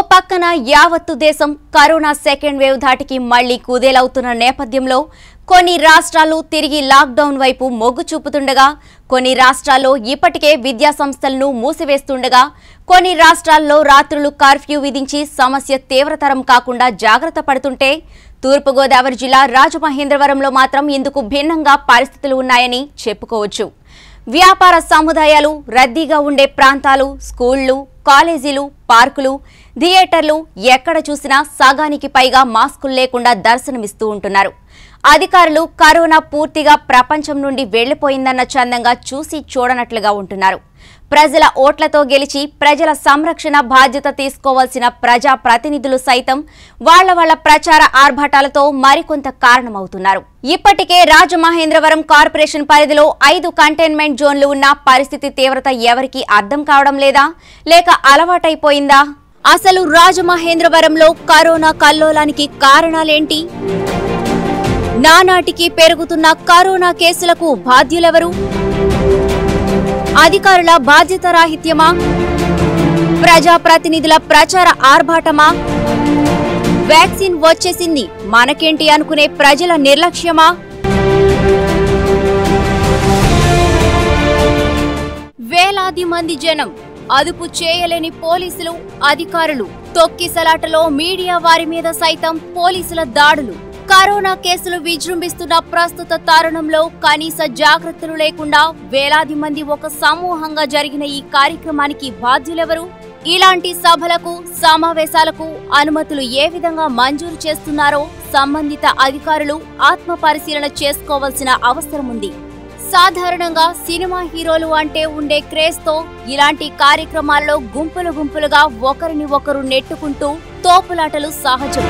పక్కన యావత్తు దేశం కరోనా సెకండ్ వేవ్ ధాటికి మళ్లీ కుదేలవుతున్న నేపథ్యంలో కొన్ని రాష్ట్రాలు తిరిగి లాక్డౌన్ వైపు మొగ్గు చూపుతుండగా కొన్ని రాష్ట్రాల్లో ఇప్పటికే విద్యా సంస్థలను మూసివేస్తుండగా కొన్ని రాష్ట్రాల్లో రాత్రులు కర్ఫ్యూ విధించి సమస్య తీవ్రతరం కాకుండా జాగ్రత్త పడుతుంటే తూర్పు గోదావరి జిల్లా రాజమహేంద్రవరంలో మాత్రం ఇందుకు భిన్నంగా పరిస్థితులు ఉన్నాయని చెప్పుకోవచ్చు. వ్యాపార సముదాయాలు, రద్దీగా ఉండే ప్రాంతాలు, స్కూళ్లు, కాలేజీలు, పార్కులు, థియేటర్లు ఎక్కడ చూసినా సగానికి పైగా మాస్కులు లేకుండా దర్శనమిస్తూ ఉంటున్నారు. అధికారులు కరోనా పూర్తిగా ప్రపంచం నుండి వెళ్లిపోయిందన్న చందంగా చూసి చూడనట్లుగా ఉంటున్నారు. ప్రజల ఓట్లతో గెలిచి ప్రజల సంరక్షణ బాధ్యత తీసుకోవాల్సిన ప్రజా ప్రతినిధులు సైతం వాళ్ల ప్రచార ఆర్భాటాలతో మరికొంత కారణమవుతున్నారు. ఇప్పటికే రాజమహేంద్రవరం కార్పొరేషన్ పరిధిలో 5 కంటైన్మెంట్ జోన్లు ఉన్న పరిస్థితి తీవ్రత ఎవరికీ అర్థం కావడం లేదా, లేక అలవాటైపోయిందా? అసలు రాజమహేంద్రవరంలో కరోనా కల్లోలానికి కారణాలేంటి? నానాటికి పెరుగుతున్న కరోనా కేసులకు బాధ్యులెవరు? అధికారుల బాధ్యత రాహిత్యమా? ప్రజాప్రతినిధుల ప్రచార ఆర్భాటమా? వ్యాక్సిన్ వచ్చేసింది మనకేంటి అనుకునే ప్రజల నిర్లక్ష్యమా? వేలాది మంది జనం, అదుపు చేయలేని పోలీసులు, అధికారులు, తొక్కిసలాటలో మీడియా వారి మీద సైతం పోలీసుల దాడులు. కరోనా కేసులు విజృంభిస్తున్న ప్రస్తుత తరుణంలో కనీస జాగ్రత్తలు లేకుండా వేలాది మంది ఒక సమూహంగా జరిగిన ఈ కార్యక్రమానికి బాధ్యులెవరు? ఇలాంటి సభలకు, సమావేశాలకు అనుమతులు ఏ విధంగా మంజూరు చేస్తున్నారో సంబంధిత అధికారులు ఆత్మ పరిశీలన చేసుకోవాల్సిన అవసరం ఉంది. సాధారణంగా సినిమా హీరోలు అంటే ఉండే క్రేజ్తో ఇలాంటి కార్యక్రమాల్లో గుంపులుగా ఒకరిని ఒకరు నెట్టుకుంటూ తోపులాటలు సహజం.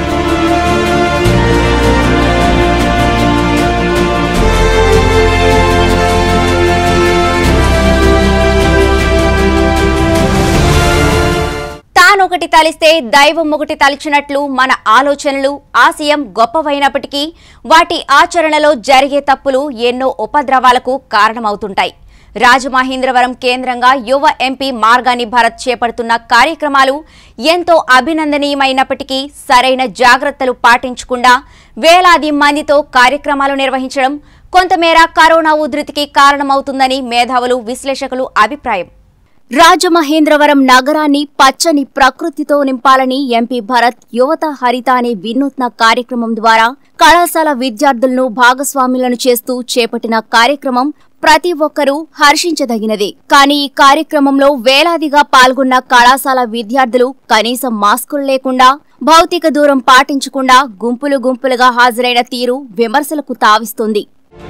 తానొకటి తలిస్తే దైవం ఒకటి తలిచినట్లు మన ఆలోచనలు, ఆశయం గొప్పవైనప్పటికీ వాటి ఆచరణలో జరిగే తప్పులు ఎన్నో ఉపద్రవాలకు కారణమవుతుంటాయి. రాజమహేంద్రవరం కేంద్రంగా యువ ఎంపీ మార్గాని భరత్ చేపడుతున్న కార్యక్రమాలు ఎంతో అభినందనీయమైనప్పటికీ సరైన జాగ్రత్తలు పాటించకుండా వేలాది మందితో కార్యక్రమాలు నిర్వహించడం కొంతమేర కరోనా ఉధృతికి కారణమవుతుందని మేధావులు, విశ్లేషకులు అభిప్రాయం. రాజమహేంద్రవరం నగరాన్ని పచ్చని ప్రకృతితో నింపాలని ఎంపీ భరత్ యువత హరిత అనే వినూత్న కార్యక్రమం ద్వారా కళాశాల విద్యార్థులను భాగస్వాములను చేస్తూ చేపట్టిన కార్యక్రమం ప్రతి ఒక్కరూ హర్షించదగినదే. కానీ ఈ కార్యక్రమంలో వేలాదిగా పాల్గొన్న కళాశాల విద్యార్థులు కనీసం మాస్కులు లేకుండా, భౌతిక దూరం పాటించకుండా గుంపులుగా హాజరైన తీరు విమర్శలకు తావిస్తుంది.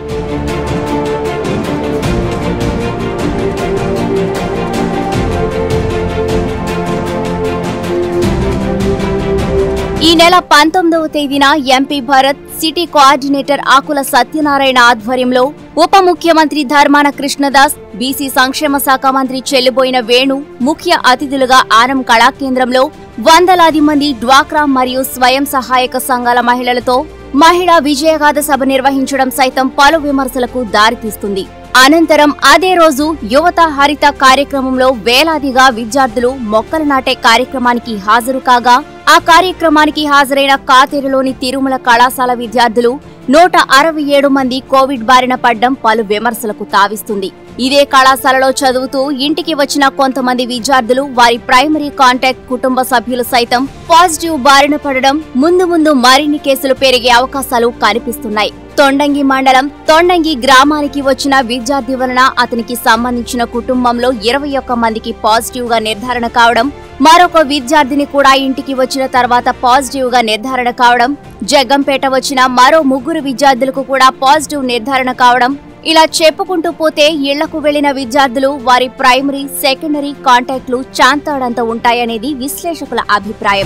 ఈ నెల 19వ తేదీన MP Bharat, city coordinator Akula Satyanarayana ఆధ్వర్యంలో ఉప ముఖ్యమంత్రి ధర్మాన కృష్ణదాస్, బీసీ సంక్షేమ శాఖ మంత్రి చెల్లిబోయిన వేణు ముఖ్య అతిథులుగా ఆనం కళాకేంద్రంలో వందలాది మంది డ్వాక్రా మరియు స్వయం సహాయక సంఘాల మహిళలతో మహిళా విజయగాథ సభ నిర్వహించడం సైతం పలు విమర్శలకు దారితీస్తుంది. అనంతరం అదే రోజు యువత హరిత కార్యక్రమంలో వేలాదిగా విద్యార్థులు మొక్కలు నాటే కార్యక్రమానికి హాజరు కాగా ఆ కార్యక్రమానికి హాజరైన కాతేరులోని తిరుమల కళాశాల విద్యార్థులు 167 మంది కోవిడ్ బారిన పడ్డం పలు విమర్శలకు తావిస్తుంది. ఇదే కళాశాలలో చదువుతూ ఇంటికి వచ్చిన కొంతమంది విద్యార్థులు వారి ప్రైమరీ కాంటాక్ట్ కుటుంబ సభ్యులు సైతం పాజిటివ్ బారిన పడడం ముందు మరిన్ని కేసులు పెరిగే అవకాశాలు కనిపిస్తున్నాయి. తొండంగి మండలం తొండంగి గ్రామానికి వచ్చిన విద్యార్థి వలన అతనికి సంబంధించిన కుటుంబంలో 21 మందికి పాజిటివ్ గా నిర్ధారణ కావడం, మరొక విద్యార్థిని కూడా ఇంటికి వచ్చిన తర్వాత పాజిటివ్ గా నిర్ధారణ కావడం, జగ్గంపేట వచ్చిన మరో 3 విద్యార్థులకు కూడా పాజిటివ్ నిర్ధారణ కావడం, ఇలా చెప్పుకుంటూ పోతే ఇళ్లకు వెళ్లిన విద్యార్థులు వారి ప్రైమరీ, సెకండరీ కాంటాక్ట్లు చాంతాడంత ఉంటాయనేది విశ్లేషకుల అభిప్రాయం.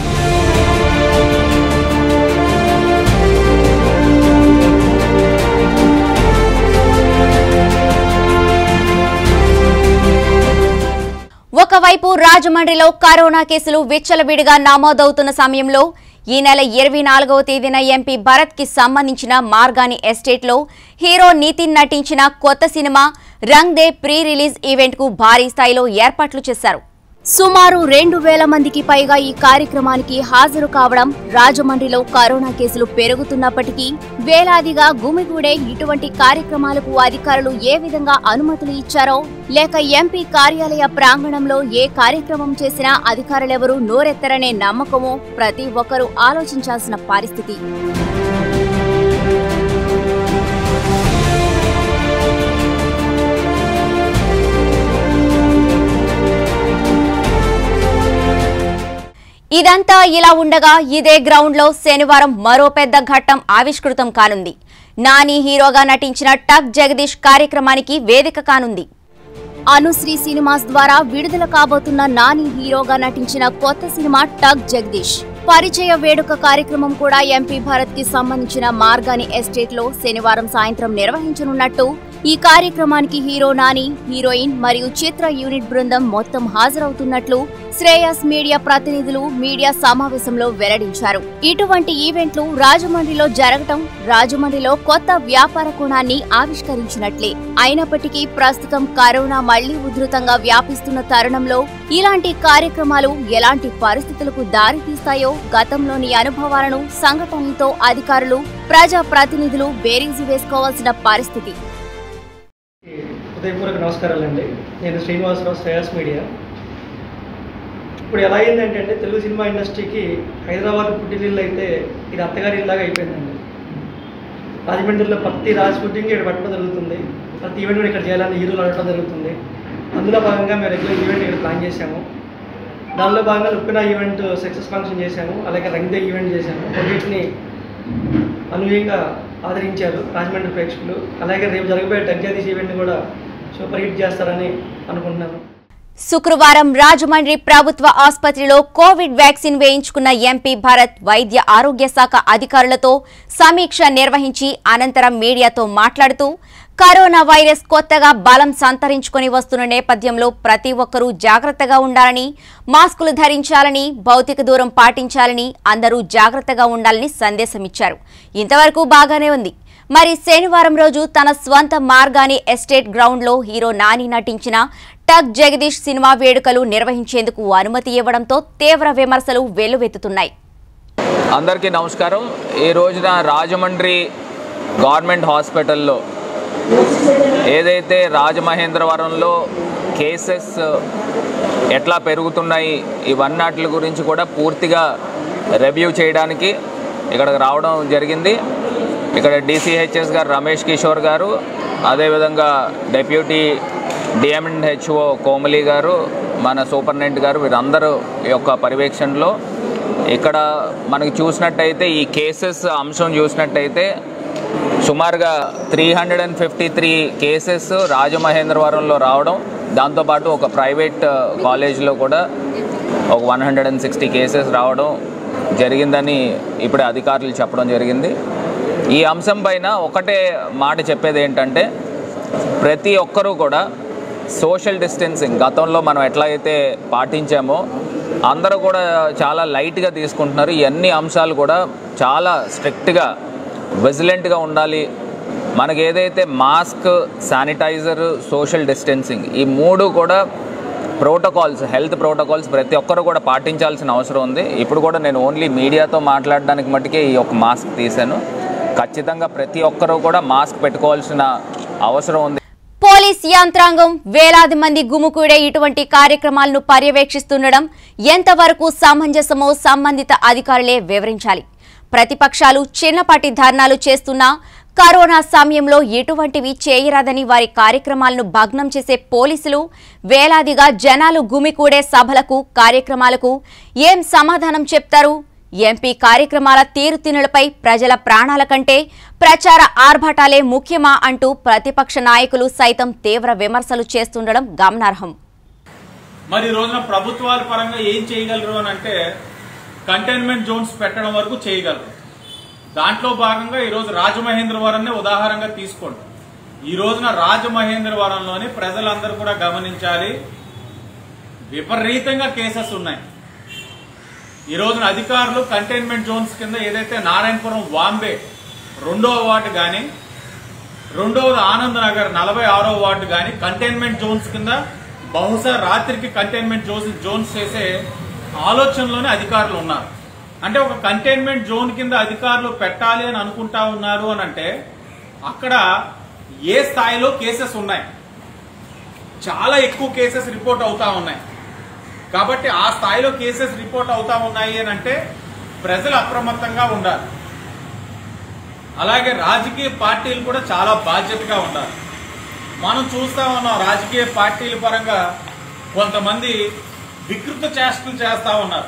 ఒకవైపు రాజమండ్రిలో కరోనా కేసులు విచ్చలవిడిగా నమోదవుతున్న సమయంలో ఈ నెల 24వ తేదీన ఎంపీ భరత్ కి సంబంధించిన మార్గాని ఎస్టేట్లో హీరో నితిన్ నటించిన కొత్త cinema Rang De pre release event కు భారీ స్థాయిలో ఏర్పాట్లు చేశారు. సుమారు 2000 మందికి పైగా ఈ కార్యక్రమానికి హాజరు కావడం, రాజమండ్రిలో కరోనా కేసులు పెరుగుతున్నప్పటికీ వేలాదిగా గుమిగూడే ఇటువంటి కార్యక్రమాలకు అధికారులు ఏ విధంగా అనుమతులు ఇచ్చారో, లేక ఎంపీ కార్యాలయ ప్రాంగణంలో ఏ కార్యక్రమం చేసినా అధికారులెవరూ నోరెత్తరనే నమ్మకమో ప్రతి ఒక్కరూ ఆలోచించాల్సిన పరిస్థితి. ఇదంతా ఇలా ఉండగా ఇదే గ్రౌండ్ లో శనివారం మరో పెద్ద ఘట్టం ఆవిష్కృతం కానుంది. నాని హీరోగా నటించిన టక్ జగదీష్ కార్యక్రమానికి వేదిక కానుంది. అనుశ్రీ సినిమాస్ ద్వారా విడుదల కాబోతున్న నాని హీరోగా నటించిన కొత్త సినిమా టక్ జగదీష్ పరిచయ వేడుక కార్యక్రమం కూడా ఎంపీ భరత్ కి సంబంధించిన మార్గాని ఎస్టేట్ లో శనివారం సాయంత్రం నిర్వహించనున్నట్టు, ఈ కార్యక్రమానికి హీరో నాని, హీరోయిన్ మరియు చిత్ర యూనిట్ బృందం మొత్తం హాజరవుతున్నట్లు శ్రేయస్ మీడియా ప్రతినిధులు మీడియా సమావేశంలో వెల్లడించారు. ఇటువంటి ఈవెంట్లు రాజమండ్రిలో జరగటం రాజమండ్రిలో కొత్త వ్యాపార కోణాన్ని ఆవిష్కరించినట్లే. అయినప్పటికీ ప్రస్తుతం కరోనా మళ్లీ ఉధృతంగా వ్యాపిస్తున్న తరుణంలో ఇలాంటి కార్యక్రమాలు ఎలాంటి పరిస్థితులకు దారితీస్తాయో గతంలోని అనుభవాలను, సంఘటనలతో అధికారులు, ప్రజా ప్రతినిధులు బేరీజు వేసుకోవాల్సిన పరిస్థితి. హృదయపూర్వక నమస్కారాలండి. నేను శ్రీనివాసరావు, శ్రేయస్ మీడియా. ఇప్పుడు ఎలా అయిందంటే తెలుగు సినిమా ఇండస్ట్రీకి హైదరాబాద్ పుట్టినిల్లు అయితే ఇది అత్తగారి ఇల్లాగా అయిపోయిందండి. రాజమండ్రిలో ప్రతి రాజ్ షూటింగ్ ఇక్కడ పెట్టడం జరుగుతుంది, ప్రతి ఈవెంట్ కూడా ఇక్కడ చేయాలని హీరోలు అడగడం జరుగుతుంది. అందులో భాగంగా మేము రెగ్యులర్ ఈవెంట్ ఇక్కడ ప్లాన్ చేశాము. దానిలో భాగంగా లుప్పిన ఈవెంట్ సక్సెస్ ఫంక్షన్ చేశాము, అలాగే రంగ్దే ఈవెంట్ చేశాము. రెండింటిని అనూహ్యంగా ఆదరించారు రాజమండ్రి ప్రేక్షకులు. అలాగే రేపు జరగబోయే టక్ జగదీష్ ఈవెంట్ని కూడా సూపర్ హిట్ చేస్తారని అనుకుంటున్నాను. శుక్రవారం రాజమండ్రి ప్రభుత్వ ఆసుపత్రిలో కోవిడ్ వ్యాక్సిన్ వేయించుకున్న ఎంపీ భరత్ వైద్య ఆరోగ్య శాఖ అధికారులతో సమీక్ష నిర్వహించి అనంతరం మీడియాతో మాట్లాడుతూ, కరోనా వైరస్ కొత్తగా బలం సంతరించుకొని వస్తున్న నేపథ్యంలో ప్రతి ఒక్కరూ జాగ్రత్తగా ఉండాలని, మాస్కులు ధరించాలని, భౌతిక దూరం పాటించాలని, అందరూ జాగ్రత్తగా ఉండాలని సందేశమిచ్చారు. ఇంతవరకు బాగానే ఉంది. మరి శనివారం రోజు తన స్వంత మార్గాని ఎస్టేట్ గ్రౌండ్ లో హీరో నాని నటించిన టక్ జగదీష్ సినిమా వేడుకలు నిర్వహించేందుకు అనుమతి ఇవ్వడంతో తీవ్ర విమర్శలు వెల్లువెత్తుతున్నాయి. అందరికీ నమస్కారం. ఈ రోజున రాజమండ్రి గవర్నమెంట్ హాస్పిటల్లో ఏదైతే రాజమహేంద్రవరంలో కేసెస్ ఎట్లా పెరుగుతున్నాయి ఇవన్నట్ల గురించి కూడా పూర్తిగా రివ్యూ చేయడానికి ఇక్కడికి రావడం జరిగింది. ఇక్కడ DCHS గారు రమేష్ కిషోర్ గారు, అదేవిధంగా డిప్యూటీ DMHO కోమలి గారు, మన సూపరింటెండెంట్ గారు, వీరందరూ యొక్క పర్యవేక్షణలో ఇక్కడ మనకి చూసినట్టయితే ఈ కేసెస్ అంశం చూసినట్టయితే సుమారుగా 353 కేసెస్ రాజమహేంద్రవరంలో రావడం, దాంతోపాటు ఒక ప్రైవేట్ కాలేజ్లో కూడా ఒక 160 కేసెస్ రావడం జరిగిందని ఇప్పుడే అధికారులు చెప్పడం జరిగింది. ఈ అంశం పైన ఒకటే మాట చెప్పేది ఏంటంటే, ప్రతి ఒక్కరూ కూడా సోషల్ డిస్టెన్సింగ్ గతంలో మనం ఎట్లయితే పాటించామో అందరూ కూడా చాలా లైట్గా తీసుకుంటున్నారు. ఈ అన్ని అంశాలు కూడా చాలా స్ట్రిక్ట్గా విజిలెంట్గా ఉండాలి. మనకి ఏదైతే మాస్క్, శానిటైజర్, సోషల్ డిస్టెన్సింగ్ ఈ మూడు కూడా ప్రోటోకాల్స్, హెల్త్ ప్రోటోకాల్స్ ప్రతి ఒక్కరు కూడా పాటించాల్సిన అవసరం ఉంది. ఇప్పుడు కూడా నేను ఓన్లీ మీడియాతో మాట్లాడడానికి మట్టుకే ఈ యొక్క మాస్క్ తీశాను. ఖచ్చితంగా ప్రతి ఒక్కరూ కూడా మాస్క్ పెట్టుకోవాల్సిన అవసరం ఉంది. పోలీస్ యంత్రాంగం వేలాది మంది గుమికూడే ఇటువంటి కార్యక్రమాలను పర్యవేక్షిస్తుండడం ఎంతవరకు సమంజసమో సంబంధిత అధికారులే వివరించాలి. ప్రతిపక్షాలు చిన్నపాటి ధర్నాలు చేస్తున్నా కరోనా సమయంలో ఎటువంటివి చేయరాదని వారి కార్యక్రమాలను భగ్నం చేసే పోలీసులు వేలాదిగా జనాలు గుమికూడే సభలకు, కార్యక్రమాలకు ఏం సమాధానం చెప్తారు? ఎంపీ కార్యక్రమాల తీరుతిన్నులపై ప్రజల ప్రాణాల కంటే ప్రచార ఆర్భాటాలే ముఖ్యమా అంటూ ప్రతిపక్ష నాయకులు సైతం తీవ్ర విమర్శలు చేస్తుండడం గమనార్హం. మరి రోజున ప్రభుత్వాల పరంగా ఏం చేయగలరు అని అంటే కంటైన్మెంట్ జోన్స్ పెట్టడం వరకు చేయగలరు. దాంట్లో భాగంగా ఈరోజు రాజమహేంద్రవరాన్ని ఉదాహరణగా తీసుకోండి. ఈ రోజున రాజమహేంద్రవరంలోని ప్రజలందరూ కూడా గమనించాలి, విపరీతంగా కేసెస్ ఉన్నాయి. ఈ రోజున అధికారులు కంటైన్మెంట్ జోన్స్ కింద ఏదైతే నారాయణపురం వాంబే 2వ వార్డు కానీ, 2వది ఆనంద్ నగర్ 46వ వార్డు కానీ కంటైన్మెంట్ జోన్స్ కింద బహుశా రాత్రికి కంటైన్మెంట్ జోన్స్ చేసే ఆలోచనలోనే అధికారులు ఉన్నారు. అంటే ఒక కంటైన్మెంట్ జోన్ కింద అధికారులు పెట్టాలి అని అనుకుంటా ఉన్నారు అని అంటే అక్కడ ఏ స్థాయిలో కేసెస్ ఉన్నాయి, చాలా ఎక్కువ కేసెస్ రిపోర్ట్ అవుతా ఉన్నాయి. కాబట్టి ఆ స్థాయిలో కేసెస్ రిపోర్ట్ అవుతా ఉన్నాయి అని అంటే ప్రజలు అప్రమత్తంగా ఉండాలి. అలాగే రాజకీయ పార్టీలు కూడా చాలా బాధ్యతగా ఉండాలి. మనం చూస్తా ఉన్నాం రాజకీయ పార్టీల పరంగా కొంతమంది వికృత చేష్టలు చేస్తా ఉన్నారు.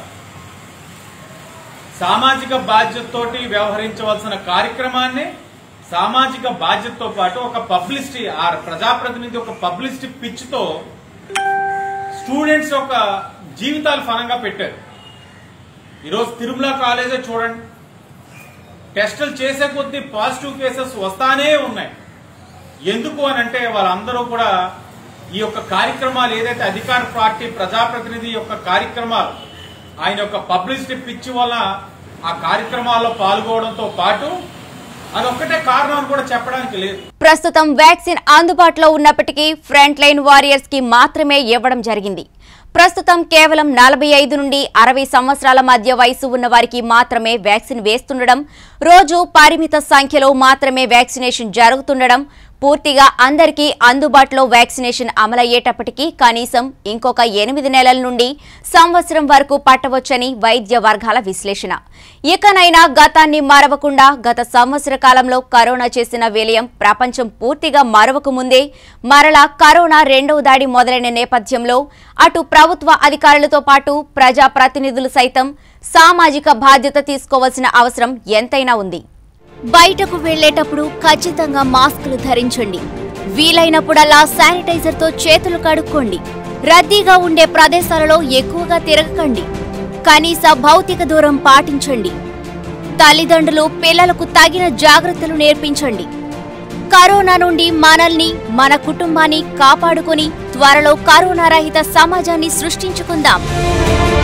సామాజిక బాధ్యతతోటి వ్యవహరించవలసిన కార్యక్రమాన్ని సామాజిక బాధ్యతతో పాటు ఒక పబ్లిసిటీ ఆ ప్రజాప్రతినిధి ఒక పబ్లిసిటీ పిచ్తో స్టూడెంట్స్ యొక్క జీవితాలు ఫలంగా పెట్టారు. ఈరోజు తిరుమల కాలేజే చూడండి, టెస్టులు చేసే కొద్దీ పాజిటివ్ కేసెస్ వస్తానే ఉన్నాయి. ఎందుకు అని అంటే వాళ్ళందరూ కూడా ఈ యొక్క కార్యక్రమాలు ఏదైతే అధికార పార్టీ ప్రజాప్రతినిధి యొక్క కార్యక్రమాలు ఆయన యొక్క పబ్లిసిటీ పిచ్చి వల్ల ఆ కార్యక్రమాల్లో పాల్గొనడంతో పాటు అదొక్కటే కారణం అని కూడా చెప్పడానికి లేదు. ప్రస్తుతం వ్యాక్సిన్ అందుబాటులో ఉన్నప్పటికీ ఫ్రంట్ లైన్ వారియర్స్ కి మాత్రమే ఇవ్వడం జరిగింది. ప్రస్తుతం కేవలం 45 నుండి 60 సంవత్సరాల మధ్య వయసు ఉన్న వారికి మాత్రమే వ్యాక్సిన్ వేస్తుండడం, రోజు పరిమిత సంఖ్యలో మాత్రమే వ్యాక్సినేషన్ జరుగుతుండడం, పూర్తిగా అందరికీ అందుబాటులో వ్యాక్సినేషన్ అమలయ్యేటప్పటికీ కనీసం ఇంకొక 8 నెలల నుండి సంవత్సరం వరకు పట్టవచ్చని వైద్య వర్గాల విశ్లేషణ. ఇకనైనా గతాన్ని మరవకుండా గత సంవత్సర కాలంలో కరోనా చేసిన విలయం ప్రపంచం పూర్తిగా మరవకు ముందే మరలా కరోనా రెండవ దాడి మొదలైన నేపథ్యంలో అటు ప్రభుత్వ అధికారులతో పాటు ప్రజా ప్రతినిధులు సైతం సామాజిక బాధ్యత తీసుకోవాల్సిన అవసరం ఎంతైనా ఉంది. బయటకు వెళ్లేటప్పుడు ఖచ్చితంగా మాస్కులు ధరించండి. వీలైనప్పుడల్లా శానిటైజర్తో చేతులు కడుక్కోండి. రద్దీగా ఉండే ప్రదేశాలలో ఎక్కువగా తిరగకండి. కనీస భౌతిక దూరం పాటించండి. తల్లిదండ్రులు పిల్లలకు తగిన జాగ్రత్తలు నేర్పించండి. కరోనా నుండి మనల్ని, మన కుటుంబాన్ని కాపాడుకొని త్వరలో కరోనా రహిత సమాజాన్ని సృష్టించుకుందాం.